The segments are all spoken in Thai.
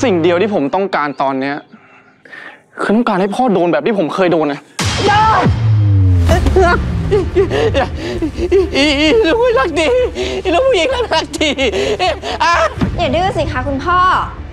สิ่งเดียวที่ผมต้องการตอนเนี้ยคือต้องการให้พ่อโดนแบบที่ผมเคยโดนนะลูกผู้รักดีลูกผู้หญิงรักดีอย่าดื้อสิคะคุณพ่อ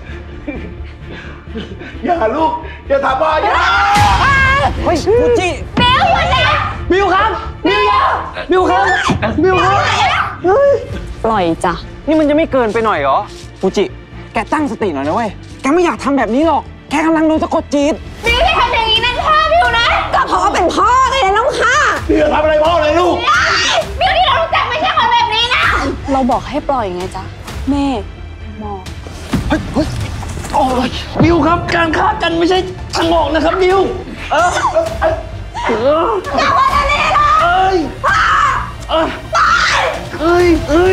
อย่าลูกอย่าทำอะไรเฮ้ยฟูจิบิวอยู่ไหนบิวครับบิวบิวครับบิวครับปล่อยจ้ะนี่มันจะไม่เกินไปหน่อยเหรอฟูจิแกตั้งสติหน่อยนะเว้ยแกไม่อยากทำแบบนี้หรอกแกกำลังโดนสะกดจิตบิวที่ทำอย่างนี้นั่นพ่อบิวนะก็เพราะว่าเป็นพ่อไงน้องค่ะบิวทำอะไรพ่อเลยลูกบิวที่เรารู้จักไม่ใช่คนแบบนี้นะเราบอกให้ปล่อยไงจ๊ะเมฆมองเฮ้ยโอ้ยบิวครับการฆ่ากันไม่ใช่ทางออกนะครับบิวอย่ามาทะเลนะพ่อตายเอ้ย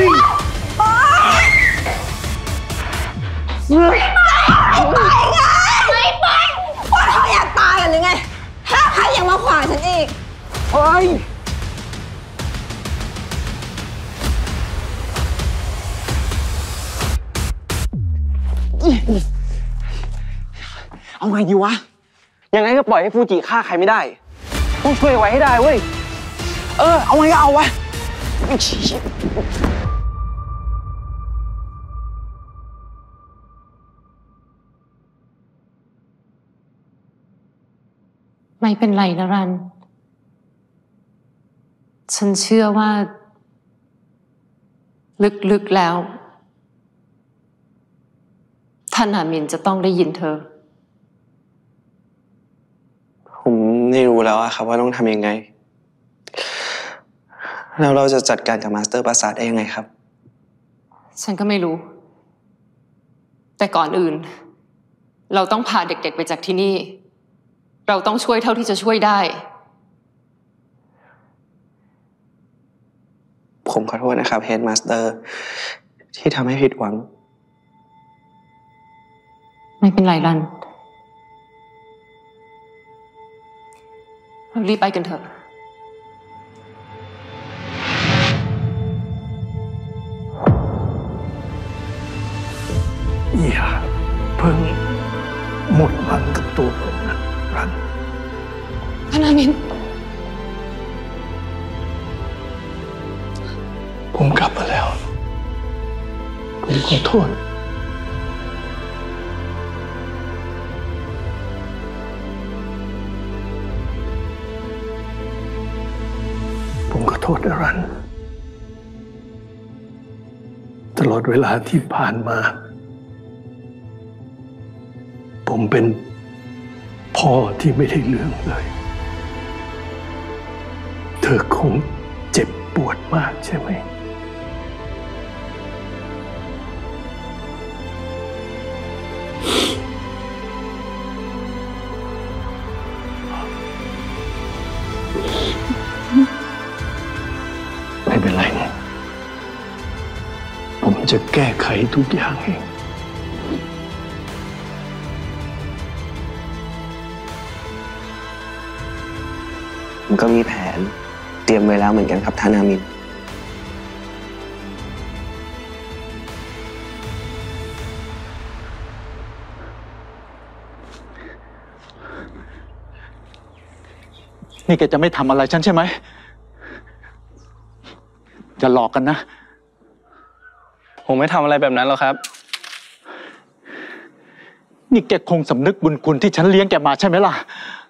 ไปไงไม่ไปพ่อเธออยากตายกันหรือไงถ้าใครยังมาขวางฉันอีกเฮ้ยเอาไงดีวะยังไงก็ปล่อยให้ฟูจิฆ่าใครไม่ได้ต้องช่วยไว้ให้ได้เว้ยเอาไงก็เอาวะไม่เป็นไรนะรันฉันเชื่อว่าลึกๆแล้วท่านอามินจะต้องได้ยินเธอผมไม่รู้แล้วครับว่าต้องทำยังไงแล้วเราจะจัดการกับมาสเตอร์ปราสาทได้ยังไงครับฉันก็ไม่รู้แต่ก่อนอื่นเราต้องพาเด็กๆไปจากที่นี่เราต้องช่วยเท่าที่จะช่วยได้ผมขอโทษนะครับเฮดมาสเตอร์ที่ทำให้ผิดหวังไม่เป็นไรรันเรารีบไปกันเถอะอย่าเพิ่งหมดหวังกับตัวผมนะรันท่านอามินผมกลับมาแล้วผมขอโทษผมขอโทษนะรันตลอดเวลาที่ผ่านมาผมเป็นพ่อที่ไม่ได้เรื่องเลยเธอคงเจ็บปวดมากใช่ไหมไม่เป็นไรนะผมจะแก้ไขทุกอย่างเองผมก็มีแผนเตรียมไว้แล้วเหมือนกันครับท่านอามินนี่แกจะไม่ทำอะไรฉันใช่ไหมจะหลอกกันนะผมไม่ทำอะไรแบบนั้นหรอกครับนี่แกคงสำนึกบุญคุณที่ฉันเลี้ยงแกมาใช่ไหมล่ะ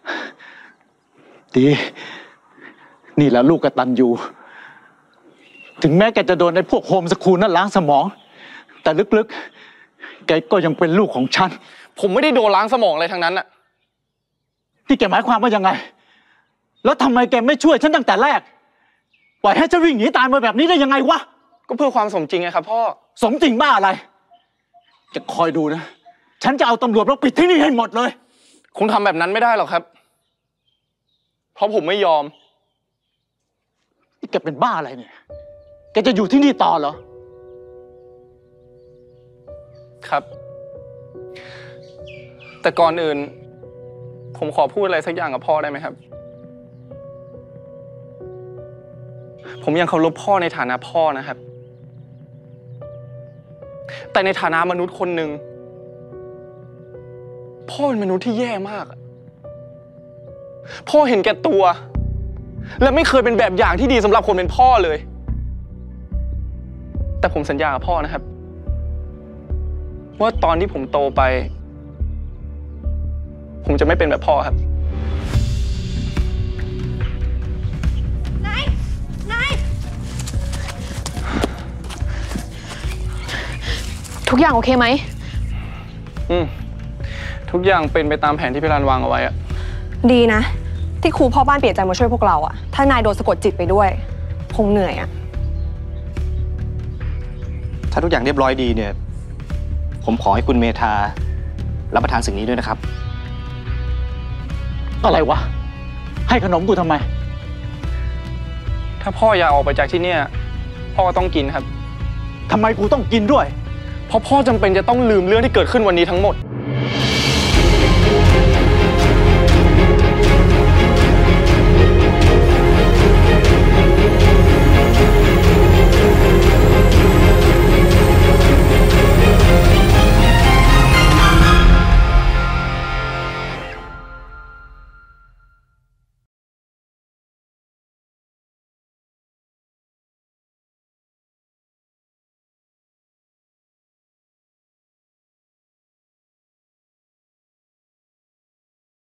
ดีนี่แหละลูกกตัญญูถึงแม้แกจะโดนในพวกโฮมสคูลนั่นล้างสมองแต่ลึกๆแกก็ยังเป็นลูกของฉันผมไม่ได้โดนล้างสมองอะไรทั้งนั้นน่ะที่แกหมายความว่ายังไงแล้วทำไมแกไม่ช่วยฉันตั้งแต่แรกปล่อยให้ฉันวิ่งหนีตายมาแบบนี้ได้ยังไงวะก็เพื่อความสมจริงไงครับพ่อสมจริงบ้าอะไรจะคอยดูนะฉันจะเอาตำรวจมาปิดที่นี่ให้หมดเลยคงทำแบบนั้นไม่ได้หรอกครับเพราะผมไม่ยอมนี่แกเป็นบ้าอะไรเนี่ยแกจะอยู่ที่นี่ต่อเหรอครับแต่ก่อนอื่นผมขอพูดอะไรสักอย่างกับพ่อได้ไหมครับผมยังเคารพพ่อในฐานะพ่อนะครับแต่ในฐานะมนุษย์คนหนึ่งพ่อเป็นมนุษย์ที่แย่มากพ่อเห็นแก่ตัว และไม่เคยเป็นแบบอย่างที่ดีสำหรับคนเป็นพ่อเลย แต่ผมสัญญากับพ่อนะครับ ว่าตอนที่ผมโตไป ผมจะไม่เป็นแบบพ่อครับทุกอย่างโอเคไหมทุกอย่างเป็นไปตามแผนที่พี่รันวางเอาไว้อะดีนะ ที่ครูพ่อบ้านเปลี่ยนใจมาช่วยพวกเราอะถ้านายโดนสะกดจิตไปด้วยคงเหนื่อยอะถ้าทุกอย่างเรียบร้อยดีเนี่ย ผมขอให้คุณเมธารับประทานสิ่งนี้ด้วยนะครับอะไรวะ ให้ขนมกูทำไมถ้าพ่ออยากออกไปจากที่เนี่ยพ่อก็ต้องกินครับทำไมกูต้องกินด้วยเพราะพ่อจำเป็นจะต้องลืมเรื่องที่เกิดขึ้นวันนี้ทั้งหมด